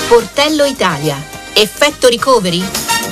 Sportello Italia. Effetto ricoveri?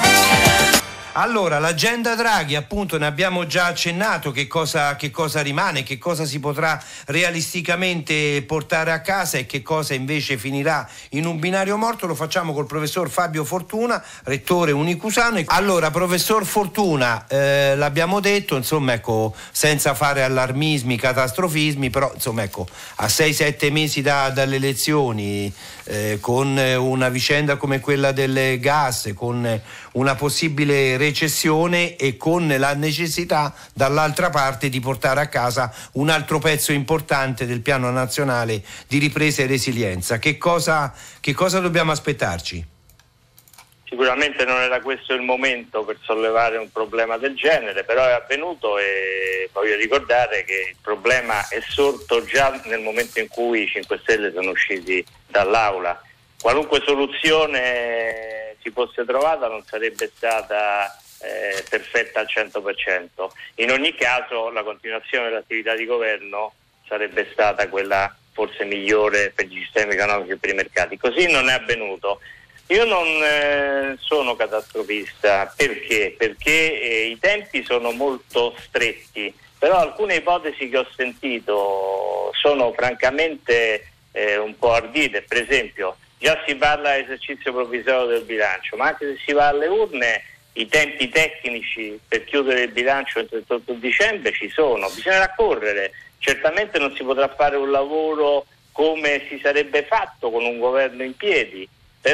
Allora, l'agenda Draghi, appunto, ne abbiamo già accennato che cosa rimane, che cosa si potrà realisticamente portare a casa e che cosa invece finirà in un binario morto. Lo facciamo col professor Fabio Fortuna, rettore unicusano. Allora, professor Fortuna, l'abbiamo detto, insomma, ecco, senza fare allarmismi, catastrofismi, però, insomma, ecco, a 6-7 mesi dalle elezioni, con una vicenda come quella del gas, con una possibile recessione e con la necessità dall'altra parte di portare a casa un altro pezzo importante del piano nazionale di ripresa e resilienza. Che cosa dobbiamo aspettarci? Sicuramente non era questo il momento per sollevare un problema del genere, però è avvenuto e voglio ricordare che il problema è sorto già nel momento in cui i 5 Stelle sono usciti dall'aula. Qualunque soluzione si fosse trovata non sarebbe stata perfetta al 100%. In ogni caso la continuazione dell'attività di governo sarebbe stata quella forse migliore per gli sistemi economici e per i mercati. Così non è avvenuto. Io non sono catastrofista, perché i tempi sono molto stretti, però alcune ipotesi che ho sentito sono francamente un po' ardite. Per esempio, già si parla di esercizio provvisorio del bilancio, ma anche se si va alle urne i tempi tecnici per chiudere il bilancio entro il 38 dicembre ci sono, bisognerà correre. Certamente non si potrà fare un lavoro come si sarebbe fatto con un governo in piedi,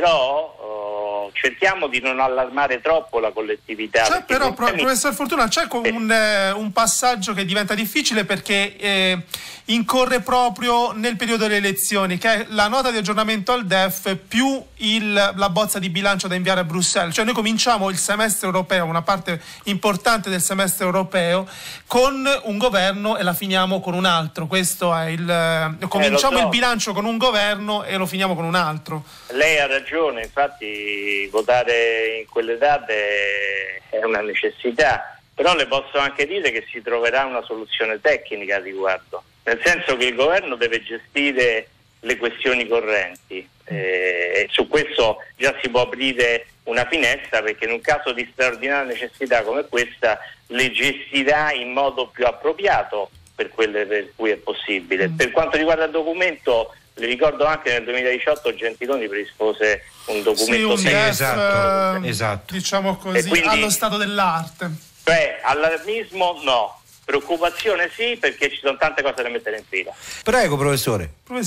però cerchiamo di non allarmare troppo la collettività. C'è però, professor Fortuna, c'è un passaggio che diventa difficile perché incorre proprio nel periodo delle elezioni, che è la nota di aggiornamento al DEF più la bozza di bilancio da inviare a Bruxelles. Cioè noi cominciamo il semestre europeo, una parte importante del semestre europeo, con un governo e la finiamo con un altro. Questo è cominciamo il bilancio con un governo e lo finiamo con un altro. Lei ha ragione, infatti votare in quelle date è una necessità, però le posso anche dire che si troverà una soluzione tecnica al riguardo, nel senso che il governo deve gestire le questioni correnti e su questo già si può aprire una finestra, perché in un caso di straordinaria necessità come questa le gestirà in modo più appropriato per quelle per cui è possibile. Per quanto riguarda il documento, le ricordo anche che nel 2018 Gentiloni predispose un documento esatto. Diciamo così, quindi, allo stato dell'arte. Cioè, allarmismo no, preoccupazione sì, perché ci sono tante cose da mettere in fila. Prego, professore.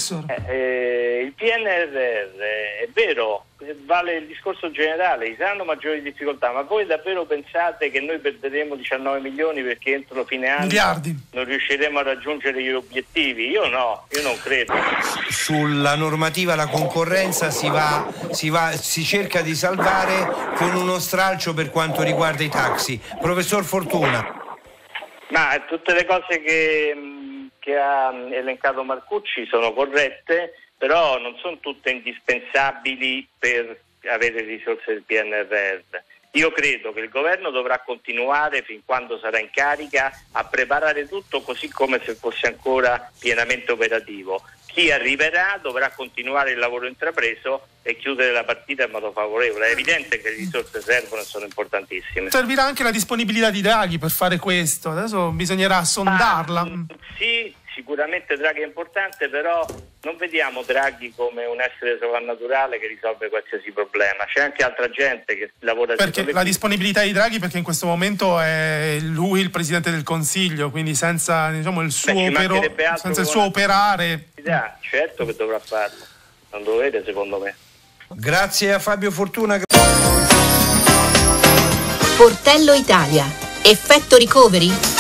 Il PNRR è vero, vale il discorso generale, ci saranno maggiori difficoltà, ma voi davvero pensate che noi perderemo 19 milioni perché entro fine anno non riusciremo a raggiungere gli obiettivi? Io no, io non credo. Sulla normativa alla concorrenza si cerca di salvare con uno stralcio per quanto riguarda i taxi. Professor Fortuna. Ma tutte le cose che ha elencato Marcucci sono corrette, però non sono tutte indispensabili per avere risorse del PNRR. Io credo che il governo dovrà continuare fin quando sarà in carica a preparare tutto così come se fosse ancora pienamente operativo. Chi arriverà dovrà continuare il lavoro intrapreso e chiudere la partita in modo favorevole. È evidente che le risorse servono e sono importantissime. Servirà anche la disponibilità di Draghi per fare questo, adesso bisognerà sondarla. Sì, sicuramente Draghi è importante, però non vediamo Draghi come un essere sovrannaturale che risolve qualsiasi problema. C'è anche altra gente che lavora... Perché la disponibilità di Draghi, perché in questo momento è lui il Presidente del Consiglio, quindi senza, diciamo, il suo operare... Certo che dovrà farlo, non dovete, secondo me. Grazie a Fabio Fortuna. Sportello Italia. Effetto ricoveri?